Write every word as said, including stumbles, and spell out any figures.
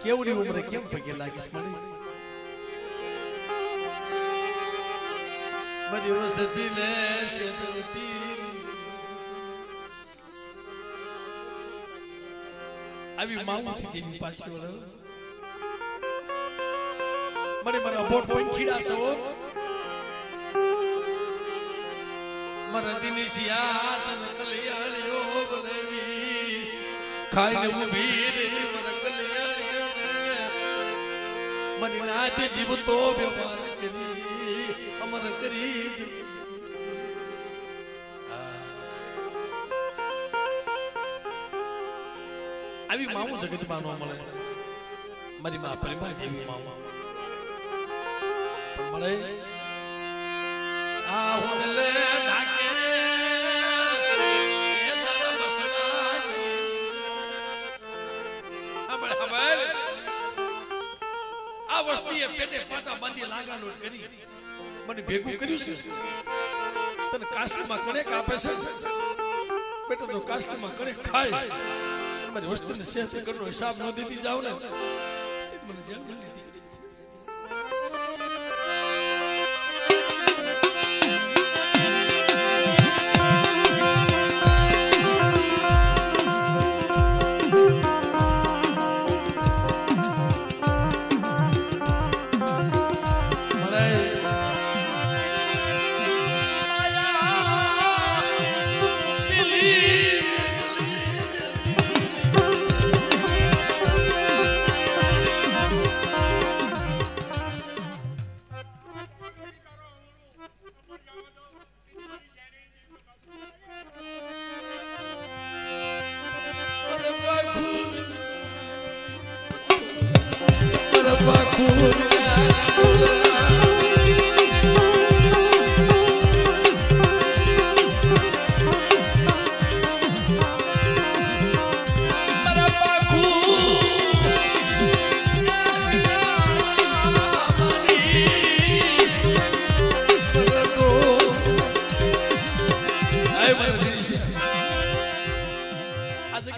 કેવડી ઉંમરે કેમ પગે લાગીશ મને મારી વસતી ને શેતરતી આવી માઉથી દેવી પાસે વળો મને મારા બોટ પંખીડા સવો મારા દિનેશિયા તન કલ્યાણિયો બનેવી ખાઈને ઊભી રે મારા કલ્યાણિયો મને નાત જીવતો વ્યવહાર કરી અમર કરી આવી મામુ જગતમાં ન મળે મારી માં પરિમા જેવી મામા મળે આ હોડલે ઢાકે એ તર બસડા હબળ હબળ આ વસ્તીએ પેટે પાટા બાંધી લાગા લોટ કરી મને ભેગું કર્યું છે તને કાસ્ટમાં કણેક આપે છે બેટો તો કાસ્ટમાં કણેક ખાય મારી વસ્તુને સેહત કરનો હિસાબ ન દીધી જાવ ને તે મને જેલ ન લીધી Cool.